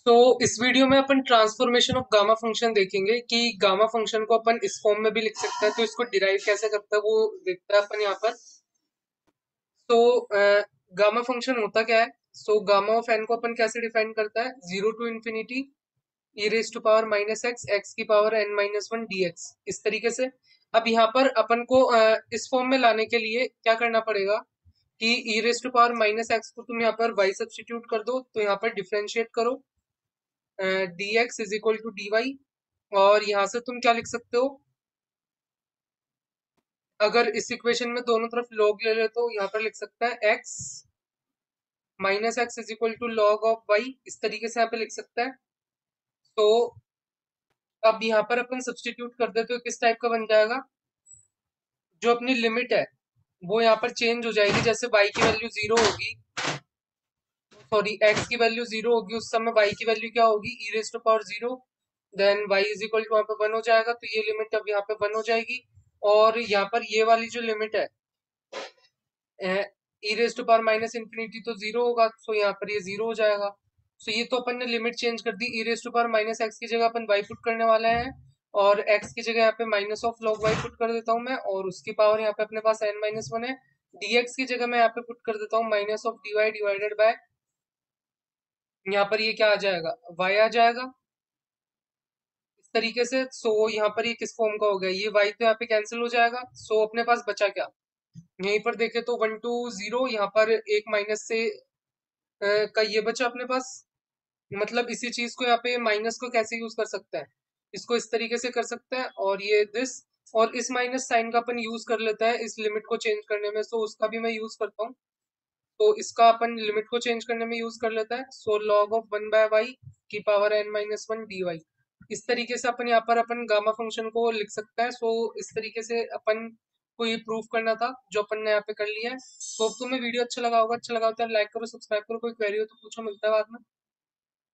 तो इस वीडियो में अपन ट्रांसफॉर्मेशन ऑफ गामा फंक्शन देखेंगे कि गामा फंक्शन को अपन इस फॉर्म में भी लिख सकते हैं, तो इसको डिराइव कैसे करता है वो देखता है अपन यहाँ पर। तो गामा फंक्शन होता क्या है? सो गामा ऑफ एन को अपन कैसे डिफाइन करता है? 0 to infinity e raise to power minus x x की power n minus one d x, इस तरीके से। अब यहाँ पर अपन को इस फॉर्म में लाने के लिए क्या करना पड़ेगा कि e raise to power minus x को तुम यहाँ पर वाई सब्सटीट्यूट कर दो, तो यहाँ पर डिफरेंशिएट करो d x is equal to d y. और यहाँ से तुम क्या लिख सकते हो? अगर इस इक्वेशन में दोनों तरफ लॉग ले ले तो यहाँ पर लिख सकता है x minus x is equal to log of y, इस तरीके से यहाँ पे लिख सकता है। तो अब यहाँ पर अपन सब्सटीट्यूट कर दे तो किस टाइप का बन जाएगा? जो अपनी लिमिट है वो यहाँ पर चेंज हो जाएगी। जैसे y की वैल्यू जीरो होगी, सॉरी x की वैल्यू जीरो होगी, उस समय y की वैल्यू क्या होगी? E raise to power zero, then y is equal to वहां पे वन हो जाएगा, तो ये लिमिट अब यहाँ पे वन हो जाएगी। और यहाँ पर ये वाली जो लिमिट है e raise to power minus infinity तो जीरो होगा, सो यहाँ पर ये जीरो हो जाएगा। सो ये तो अपन ने लिमिट चेंज कर दी। E raise to power minus x की जगह अपन y पुट करने वाले हैं, और x की जगह यहाँ पे minus of log y put कर देता हूँ मैं, और उसकी पावर यहाँ पे अपने पास n माइनस वन है। dx की जगह मैं यहाँ पे पुट कर देता हूँ minus of dy divided by, यहाँ पर ये क्या आ जाएगा? y आ जाएगा, इस तरीके से। सो यहाँ पर ये किस फॉर्म का हो गया? ये y तो यहाँ पे कैंसिल हो जाएगा, सो अपने पास बचा क्या? यहीं पर देखे तो वन टू जीरो, यहाँ पर एक माइनस से का ये बचा अपने पास। मतलब इसी चीज को यहाँ पे माइनस को कैसे यूज कर सकते हैं? इसको इस तरीके से कर सकते हैं, और ये दिस, और इस माइनस साइन का अपन यूज कर लेता है इस लिमिट को चेंज करने में, सो उसका भी मैं यूज करता हूँ। तो इसका अपन लिमिट को चेंज करने में यूज कर लेता है। So log of one by y की power n minus one d y, इस तरीके से अपन यहाँ पर अपन गामा फंक्शन को लिख सकते हैं। सो इस तरीके से अपन को ये प्रूव करना था, जो अपन ने यहाँ पे कर लिया है। तो अब तुम्हें वीडियो अच्छा लगा होगा, अच्छा लगा हो तो लाइक करो, सब्सक्राइब करो, कोई क्वेरी हो तो पूछो, मिलता है बाद में।